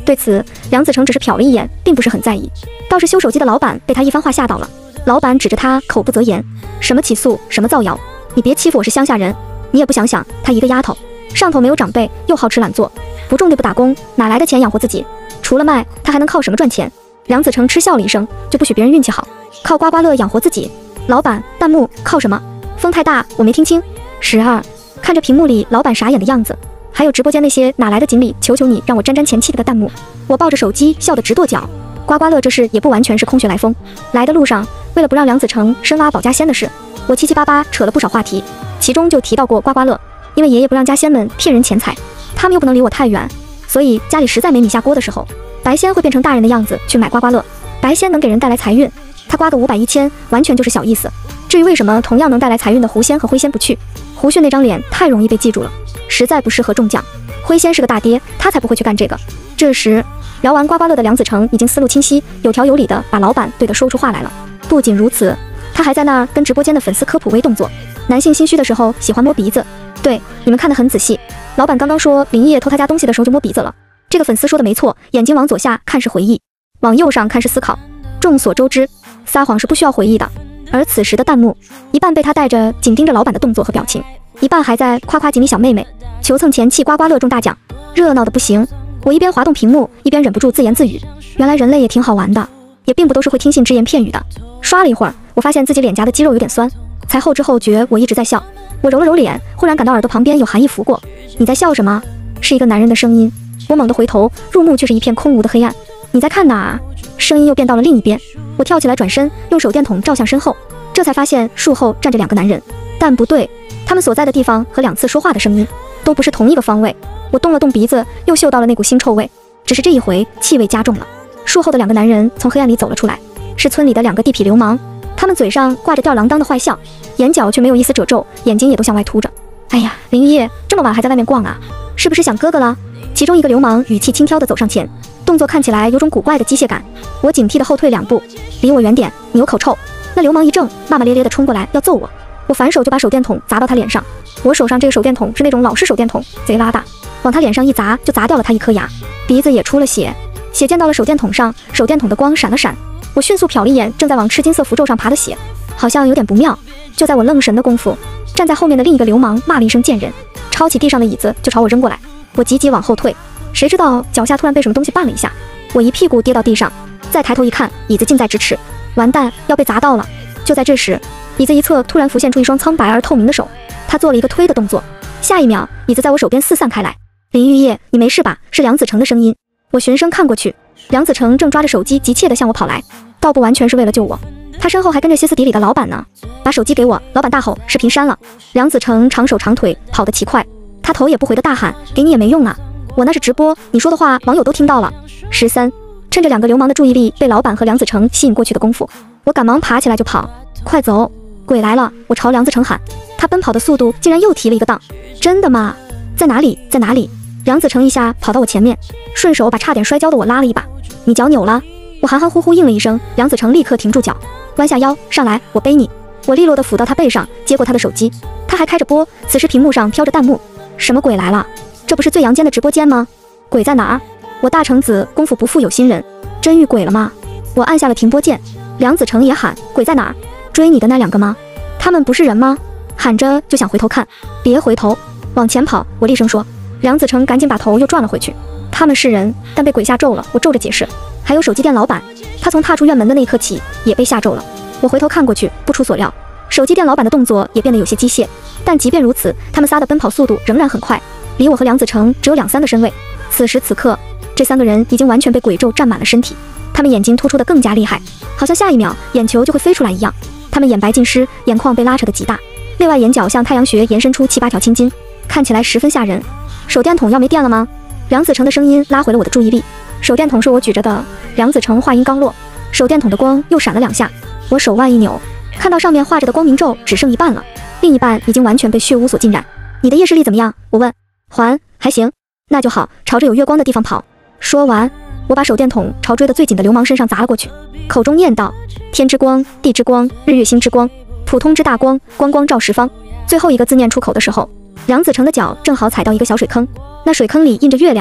对此，梁子成只是瞟了一眼，并不是很在意。倒是修手机的老板被他一番话吓到了，老板指着他口不择言：“什么起诉，什么造谣，你别欺负我是乡下人，你也不想想，她一个丫头，上头没有长辈，又好吃懒做，不种地不打工，哪来的钱养活自己？除了卖，她还能靠什么赚钱？”梁子成嗤笑了一声，就不许别人运气好，靠刮刮乐养活自己。老板，弹幕靠什么？风太大，我没听清。12，看着屏幕里老板傻眼的样子，还有直播间那些哪来的锦鲤，求求你让我沾沾前气的弹幕，我抱着手机笑得直跺脚。刮刮乐这事也不完全是空穴来风，来的路上，为了不让梁子成深挖保家仙的事，我七七八八扯了不少话题，其中就提到过刮刮乐。因为爷爷不让家仙们骗人钱财，他们又不能离我太远，所以家里实在没米下锅的时候，白仙会变成大人的样子去买刮刮乐。白仙能给人带来财运，他刮个500、1000，完全就是小意思。至于为什么同样能带来财运的狐仙和灰仙不去，胡迅那张脸太容易被记住了，实在不适合中奖。灰仙是个大爹，他才不会去干这个。这时聊完刮刮乐的梁子成已经思路清晰，有条有理的把老板对得说出话来了。不仅如此，他还在那儿跟直播间的粉丝科普微动作。男性心虚的时候喜欢摸鼻子，对，你们看得很仔细。老板刚刚说林叶偷他家东西的时候就摸鼻子了，这个粉丝说的没错，眼睛往左下看是回忆，往右上看是思考。众所周知，撒谎是不需要回忆的。而此时的弹幕，一半被他带着紧盯着老板的动作和表情，一半还在夸夸锦鲤小妹妹，求蹭前期刮刮乐中大奖，热闹的不行。我一边滑动屏幕，一边忍不住自言自语，原来人类也挺好玩的，也并不都是会听信只言片语的。刷了一会儿，我发现自己脸颊的肌肉有点酸，才后知后觉我一直在笑。我揉了揉脸，忽然感到耳朵旁边有寒意拂过。你在笑什么？是一个男人的声音。我猛地回头，入目却是一片空无的黑暗。你在看哪儿？声音又变到了另一边。我跳起来转身，用手电筒照向身后，这才发现树后站着2个男人。但不对，他们所在的地方和2次说话的声音都不是同一个方位。我动了动鼻子，又嗅到了那股腥臭味，只是这一回气味加重了。树后的2个男人从黑暗里走了出来，是村里的2个地痞流氓。他们嘴上挂着吊儿郎当的坏笑，眼角却没有一丝褶皱，眼睛也都向外凸着。哎呀，林玉叶这么晚还在外面逛啊，是不是想哥哥了？其中一个流氓语气轻佻地走上前，动作看起来有种古怪的机械感。我警惕地后退2步，离我远点，你有口臭。那流氓一怔，骂骂咧咧地冲过来要揍我，我反手就把手电筒砸到他脸上。我手上这个手电筒是那种老式手电筒，贼拉大，往他脸上一砸就砸掉了他一颗牙，鼻子也出了血，血溅到了手电筒上，手电筒的光闪了闪。我迅速瞟了一眼正在往赤金色符咒上爬的血，好像有点不妙。就在我愣神的功夫，站在后面的另一个流氓骂了一声贱人，抄起地上的椅子就朝我扔过来。我急急往后退，谁知道脚下突然被什么东西绊了一下，我一屁股跌到地上，再抬头一看，椅子近在咫尺，完蛋，要被砸到了。就在这时，椅子一侧突然浮现出一双苍白而透明的手，他做了一个推的动作，下一秒椅子在我手边四散开来。林玉叶，你没事吧？是梁子成的声音。我循声看过去，梁子成正抓着手机急切地向我跑来，倒不完全是为了救我，他身后还跟着歇斯底里的老板呢。把手机给我！老板大吼，视频删了。梁子成长手长腿跑得奇快，他头也不回地大喊，给你也没用啊，我那是直播，你说的话网友都听到了。13，趁着2个流氓的注意力被老板和梁子成吸引过去的功夫，我赶忙爬起来就跑。快走，鬼来了！我朝梁子成喊，他奔跑的速度竟然又提了一个档。真的吗？在哪里？在哪里？梁子成一下跑到我前面，顺手把差点摔跤的我拉了一把。你脚扭了？我含含糊糊应了一声，梁子成立刻停住脚，弯下腰上来，我背你。我利落地俯到他背上，接过他的手机，他还开着播，此时屏幕上飘着弹幕。什么鬼来了？这不是最阳间的直播间吗？鬼在哪儿？我大橙子功夫不负有心人，真遇鬼了吗？我按下了停播键，梁子成也喊，鬼在哪儿？追你的那2个吗？他们不是人吗？喊着就想回头看，别回头，往前跑，我厉声说。梁子成赶紧把头又转了回去，他们是人，但被鬼吓咒了。我皱着解释，还有手机店老板，他从踏出院门的那一刻起也被吓咒了。我回头看过去，不出所料，手机店老板的动作也变得有些机械，但即便如此，他们仨的奔跑速度仍然很快，离我和梁子成只有2-3的身位。此时此刻，这3个人已经完全被鬼咒占满了身体，他们眼睛突出的更加厉害，好像下一秒眼球就会飞出来一样。他们眼白尽失，眼眶被拉扯得极大，内外眼角向太阳穴延伸出7-8条青筋，看起来十分吓人。手电筒要没电了吗？梁子成的声音拉回了我的注意力。手电筒是我举着的。梁子成话音刚落，手电筒的光又闪了2下，我手腕一扭，看到上面画着的光明咒只剩一半了，另一半已经完全被血污所浸染。你的夜视力怎么样？我问。还行。那就好，朝着有月光的地方跑。说完，我把手电筒朝追得最紧的流氓身上砸了过去，口中念道：天之光，地之光，日月星之光，普通之大光，光光照十方。最后一个字念出口的时候，梁子成的脚正好踩到一个小水坑，那水坑里印着月亮。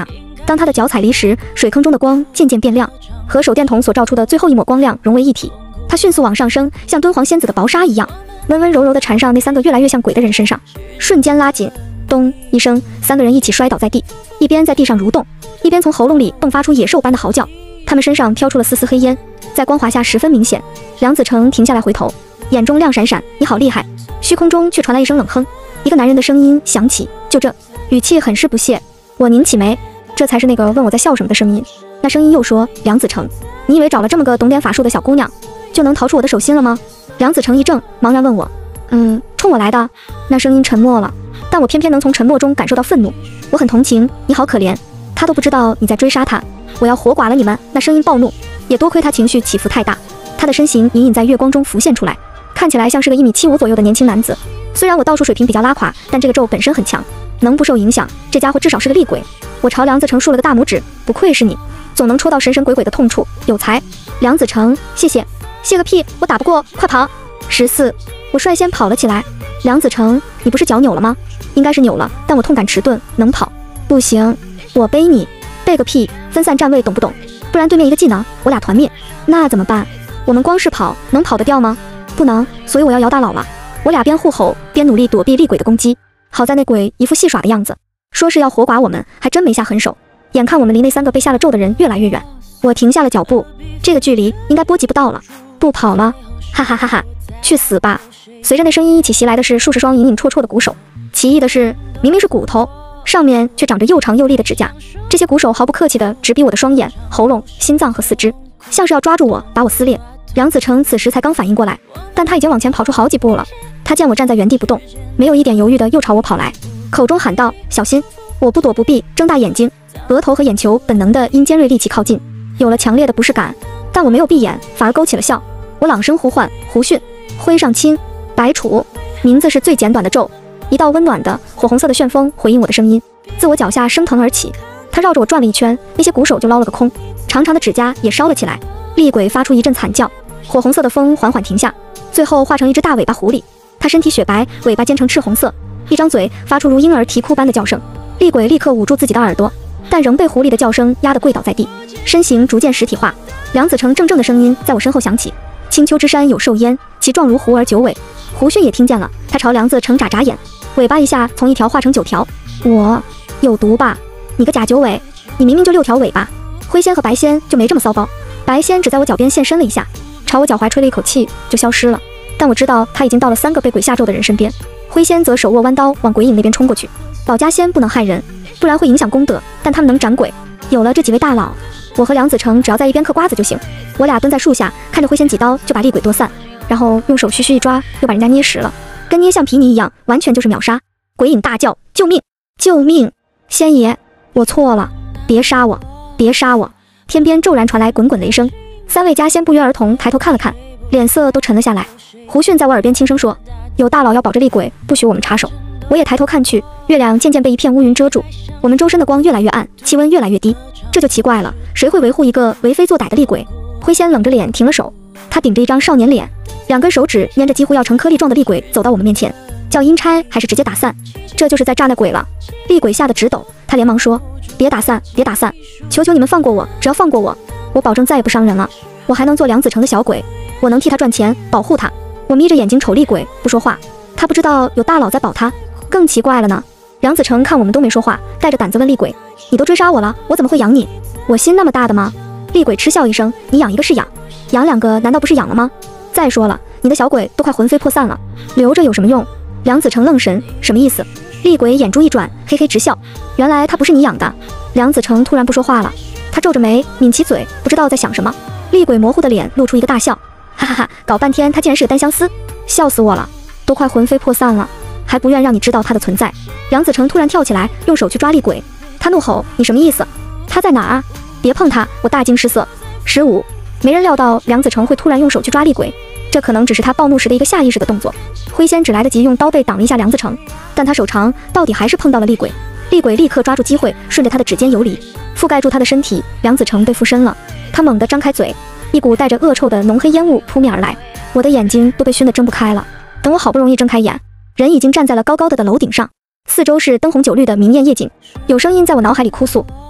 当他的脚踩离时，水坑中的光渐渐变亮，和手电筒所照出的最后一抹光亮融为一体。他迅速往上升，像敦煌仙子的薄纱一样，温温柔柔地缠上那3个越来越像鬼的人身上，瞬间拉紧。咚一声，3个人一起摔倒在地，一边在地上蠕动，一边从喉咙里迸发出野兽般的嚎叫。他们身上飘出了丝丝黑烟，在光华下十分明显。梁子成停下来回头，眼中亮闪闪，你好厉害。虚空中却传来一声冷哼，一个男人的声音响起，就这，语气很是不屑。我拧起眉，这才是那个问我在笑什么的声音。那声音又说，梁子成，你以为找了这么个懂点法术的小姑娘，就能逃出我的手心了吗？梁子成一怔，茫然问我，冲我来的？那声音沉默了，但我偏偏能从沉默中感受到愤怒。我很同情，你好可怜，他都不知道你在追杀他，我要活剐了你们。那声音暴怒，也多亏他情绪起伏太大，他的身形隐隐在月光中浮现出来，看起来像是个1.75米左右的年轻男子。虽然我道术水平比较拉垮，但这个咒本身很强，能不受影响。这家伙至少是个厉鬼。我朝梁子成竖了个大拇指，不愧是你，总能戳到神神鬼鬼的痛处，有才。梁子成，谢谢。谢个屁，我打不过，快跑！14，我率先跑了起来。梁子成，你不是脚扭了吗？应该是扭了，但我痛感迟钝，能跑。不行，我背你。背个屁，分散站位懂不懂？不然对面一个技能，我俩团灭。那怎么办？我们光是跑，能跑得掉吗？不能，所以我要摇大佬了。我俩边互吼边努力躲避厉鬼的攻击。好在那鬼一副戏耍的样子，说是要活剐我们，还真没下狠手。眼看我们离那3个被下了咒的人越来越远，我停下了脚步，这个距离应该波及不到了，不跑了，哈哈哈哈，去死吧！随着那声音一起袭来的是数十双隐隐绰绰的鼓手，奇异的是，明明是骨头，上面却长着又长又利的指甲。这些鼓手毫不客气地直逼我的双眼、喉咙、心脏和四肢，像是要抓住我，把我撕裂。梁子成此时才刚反应过来，但他已经往前跑出好几步了。他见我站在原地不动，没有一点犹豫的又朝我跑来，口中喊道：“小心！”我不躲不避，睁大眼睛，额头和眼球本能的因尖锐利器靠近，有了强烈的不适感。但我没有闭眼，反而勾起了笑。我朗声呼唤：“胡迅，挥上青，白杵。”名字是最简短的咒。一道温暖的火红色的旋风回应我的声音，自我脚下升腾而起。它绕着我转了一圈，那些鼓手就捞了个空，长长的指甲也烧了起来。厉鬼发出一阵惨叫，火红色的风缓缓停下，最后化成一只大尾巴狐狸。它身体雪白，尾巴尖成赤红色，一张嘴发出如婴儿啼哭般的叫声。厉鬼立刻捂住自己的耳朵，但仍被狐狸的叫声压得跪倒在地，身形逐渐实体化。梁子成怔怔的声音在我身后响起：“青丘之山有兽焉，其状如狐而九尾。”胡迅也听见了，他朝梁子成眨眨眼，尾巴一下从1条化成9条。我有毒吧？你个假九尾，你明明就6条尾巴。灰仙和白仙就没这么骚包，白仙只在我脚边现身了一下，朝我脚踝吹了一口气就消失了。但我知道他已经到了3个被鬼下咒的人身边。灰仙则手握弯刀往鬼影那边冲过去。保家仙不能害人，不然会影响功德，但他们能斩鬼。有了这几位大佬，我和梁子成只要在一边嗑瓜子就行。我俩蹲在树下，看着灰仙几刀就把厉鬼剁散，然后用手嘘嘘一抓，又把人家捏实了，跟捏橡皮泥一样，完全就是秒杀。鬼影大叫：“救命！救命！仙爷，我错了，别杀我，别杀我！”天边骤然传来滚滚雷声，3位家仙不约而同抬头看了看，脸色都沉了下来。胡迅在我耳边轻声说：“有大佬要保着厉鬼，不许我们插手。”我也抬头看去，月亮渐渐被一片乌云遮住，我们周身的光越来越暗，气温越来越低。这就奇怪了，谁会维护一个为非作歹的厉鬼？灰仙冷着脸停了手，他顶着一张少年脸，2根手指粘着几乎要成颗粒状的厉鬼走到我们面前，叫阴差还是直接打散？这就是在炸那鬼了。厉鬼吓得直抖，他连忙说：“别打散，别打散，求求你们放过我，只要放过我，我保证再也不伤人了。我还能做梁子成的小鬼，我能替他赚钱，保护他。”我眯着眼睛瞅厉鬼，不说话。他不知道有大佬在保他。更奇怪了呢，梁子成看我们都没说话，带着胆子问厉鬼：“你都追杀我了，我怎么会养你？我心那么大的吗？”厉鬼嗤笑一声：“你养一个是养，养2个难道不是养了吗？再说了，你的小鬼都快魂飞魄散了，留着有什么用？”梁子成愣神，什么意思？厉鬼眼珠一转，嘿嘿直笑。原来他不是你养的。梁子成突然不说话了，他皱着眉，抿起嘴，不知道在想什么。厉鬼模糊的脸露出一个大笑，哈哈哈，搞半天他竟然是个单相思，笑死我了，都快魂飞魄散了，还不愿让你知道他的存在。梁子成突然跳起来，用手去抓厉鬼，他怒吼：“你什么意思？他在哪儿啊？别碰他！”我大惊失色。15，没人料到梁子成会突然用手去抓厉鬼，这可能只是他暴怒时的一个下意识的动作。灰仙只来得及用刀背挡了一下梁子成，但他手长，到底还是碰到了厉鬼。厉鬼立刻抓住机会，顺着他的指尖游离，覆盖住他的身体。梁子成被附身了，他猛地张开嘴，一股带着恶臭的浓黑烟雾扑面而来，我的眼睛都被熏得睁不开了。等我好不容易睁开眼，人已经站在了高高的楼顶上，四周是灯红酒绿的明艳夜景。有声音在我脑海里哭诉：“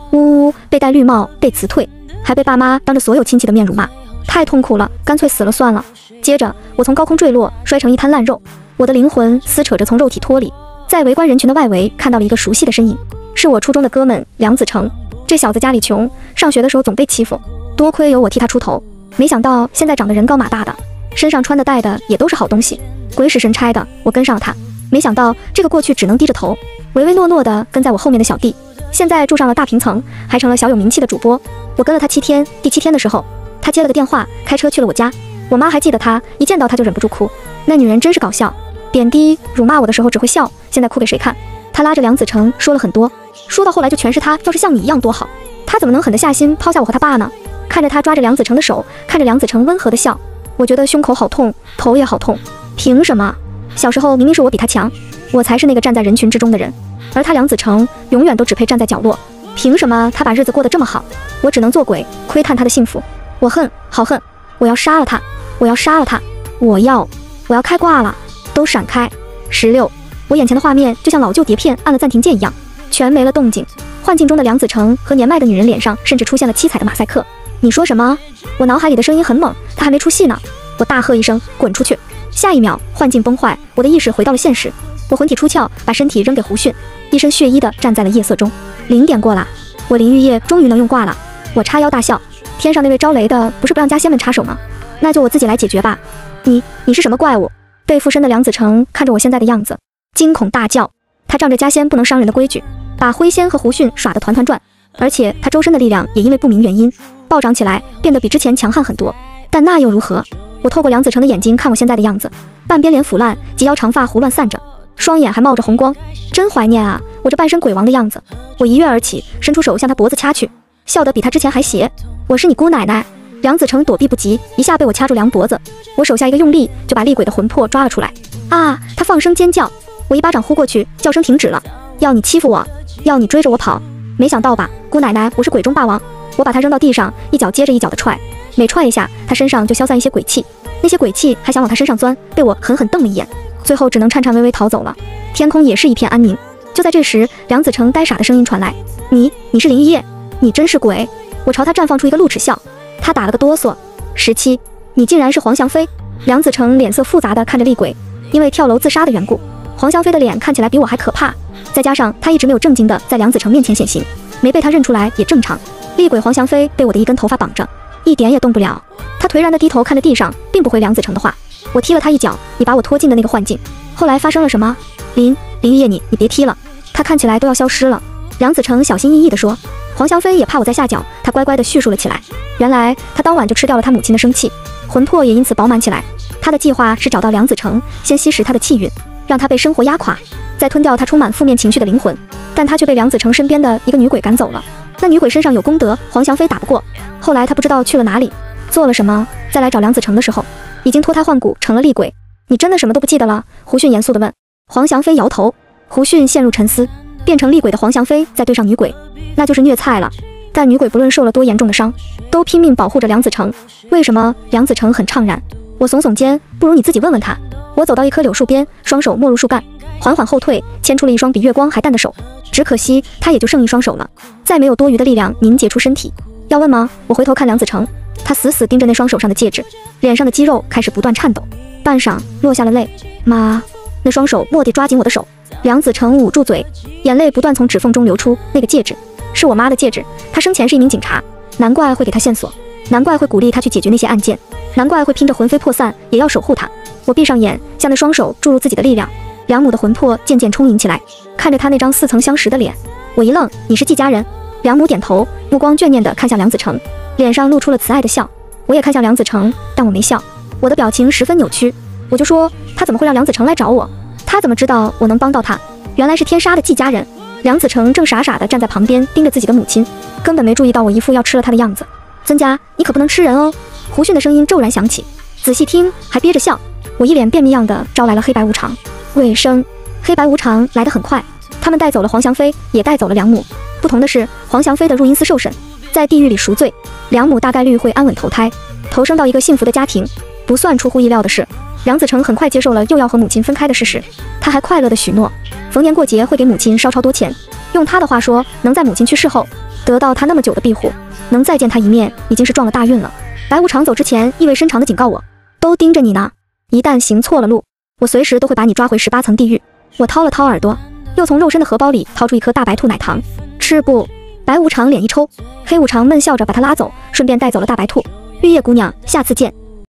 呜呜，被戴绿帽，被辞退，还被爸妈当着所有亲戚的面辱骂，太痛苦了，干脆死了算了。接着我从高空坠落，摔成一滩烂肉，我的灵魂撕扯着从肉体脱离，在围观人群的外围看到了一个熟悉的身影，是我初中的哥们梁子成。这小子家里穷，上学的时候总被欺负，多亏有我替他出头，没想到现在长得人高马大的，身上穿的戴的也都是好东西，鬼使神差的我跟上了他，没想到这个过去只能低着头唯唯诺诺的跟在我后面的小弟，现在住上了大平层，还成了小有名气的主播。我跟了他7天，第7天的时候，他接了个电话，开车去了我家。我妈还记得他，一见到他就忍不住哭。那女人真是搞笑，贬低辱骂我的时候只会笑，现在哭给谁看？他拉着梁子成说了很多，说到后来就全是他要是像你一样多好，他怎么能狠得下心抛下我和他爸呢？看着他抓着梁子成的手，看着梁子成温和的笑，我觉得胸口好痛，头也好痛。凭什么？小时候明明是我比他强，我才是那个站在人群之中的人，而他梁子成永远都只配站在角落。凭什么他把日子过得这么好，我只能做鬼窥探他的幸福？我恨，好恨，我要杀了他，我要杀了他，我要开挂了，都闪开。16，我眼前的画面就像老旧碟片按了暂停键一样，全没了动静。幻境中的梁子成和年迈的女人脸上甚至出现了七彩的马赛克。你说什么？我脑海里的声音很猛，他还没出戏呢。我大喝一声，滚出去！下一秒，幻境崩坏，我的意识回到了现实。我魂体出窍，把身体扔给胡迅，一身血衣的站在了夜色中。0点过了，我淋浴液终于能用挂了。我叉腰大笑，天上那位招雷的不是不让家仙们插手吗？那就我自己来解决吧。你是什么怪物？被附身的梁子成看着我现在的样子，惊恐大叫。他仗着家仙不能伤人的规矩，把灰仙和胡迅耍得团团转，而且他周身的力量也因为不明原因暴涨起来，变得比之前强悍很多。但那又如何？我透过梁子成的眼睛看我现在的样子，半边脸腐烂，及腰长发胡乱散着，双眼还冒着红光，真怀念啊，我这半身鬼王的样子。我一跃而起，伸出手向他脖子掐去，笑得比他之前还邪。我是你姑奶奶！梁子成躲避不及，一下被我掐住梁脖子，我手下一个用力，就把厉鬼的魂魄抓了出来。啊！他放声尖叫，我一巴掌呼过去，叫声停止了。要你欺负我，要你追着我跑，没想到吧，姑奶奶，我是鬼中霸王！我把他扔到地上，一脚接着一脚的踹，每踹一下，他身上就消散一些鬼气，那些鬼气还想往他身上钻，被我狠狠瞪了一眼，最后只能颤颤巍巍逃走了。天空也是一片安宁。就在这时，梁子成呆傻的声音传来：你是林玉叶，你真是鬼！我朝他绽放出一个露齿笑，他打了个哆嗦。17，你竟然是黄翔飞！梁子成脸色复杂的看着厉鬼，因为跳楼自杀的缘故，黄翔飞的脸看起来比我还可怕，再加上他一直没有正经的在梁子成面前显形，没被他认出来也正常。厉鬼黄翔飞被我的一根头发绑着，一点也动不了，他颓然的低头看着地上，并不回梁子成的话。我踢了他一脚，你把我拖进的那个幻境。后来发生了什么？林玉叶，你别踢了，他看起来都要消失了。梁子成小心翼翼地说。黄翔飞也怕我再下脚，他乖乖地叙述了起来。原来他当晚就吃掉了他母亲的生气，魂魄也因此饱满起来。他的计划是找到梁子成，先吸食他的气运，让他被生活压垮，再吞掉他充满负面情绪的灵魂。但他却被梁子成身边的一个女鬼赶走了。那女鬼身上有功德，黄翔飞打不过。后来他不知道去了哪里，做了什么，再来找梁子成的时候，已经脱胎换骨成了厉鬼。你真的什么都不记得了？胡迅严肃地问。黄翔飞摇头。胡迅陷入沉思。变成厉鬼的黄翔飞再对上女鬼，那就是虐菜了。但女鬼不论受了多严重的伤，都拼命保护着梁子成。为什么？梁子成很怅然。我耸耸肩，不如你自己问问他。我走到一棵柳树边，双手没入树干，缓缓后退，牵出了一双比月光还淡的手。只可惜他也就剩一双手了，再没有多余的力量凝结出身体。要问吗？我回头看梁子成，他死死盯着那双手上的戒指，脸上的肌肉开始不断颤抖，半晌落下了泪。妈！那双手蓦地抓紧我的手。梁子成捂住嘴，眼泪不断从指缝中流出。那个戒指是我妈的戒指，她生前是一名警察，难怪会给她线索，难怪会鼓励她去解决那些案件，难怪会拼着魂飞魄散也要守护她。我闭上眼，向那双手注入自己的力量，梁母的魂魄渐渐充盈起来。看着她那张似曾相识的脸，我一愣：你是季家人？梁母点头，目光眷念地看向梁子成，脸上露出了慈爱的笑。我也看向梁子成，但我没笑，我的表情十分扭曲。我就说，他怎么会让梁子成来找我？他怎么知道我能帮到他？原来是天杀的季家人。梁子成正傻傻地站在旁边盯着自己的母亲，根本没注意到我一副要吃了他的样子。曾家，你可不能吃人哦！胡迅的声音骤然响起，仔细听还憋着笑。我一脸便秘样的招来了黑白无常。尾声，黑白无常来得很快，他们带走了黄翔飞，也带走了梁母。不同的是，黄翔飞的入阴司受审，在地狱里赎罪，梁母大概率会安稳投胎，投生到一个幸福的家庭。不算出乎意料的是，梁子成很快接受了又要和母亲分开的事实，他还快乐地许诺，逢年过节会给母亲烧超多钱。用他的话说，能在母亲去世后， 得到他那么久的庇护，能再见他一面，已经是撞了大运了。白无常走之前，意味深长地警告我，都盯着你呢，一旦行错了路，我随时都会把你抓回18层地狱。我掏了掏耳朵，又从肉身的荷包里掏出一颗大白兔奶糖，吃不？白无常脸一抽，黑无常闷笑着把他拉走，顺便带走了大白兔。玉叶姑娘，下次见。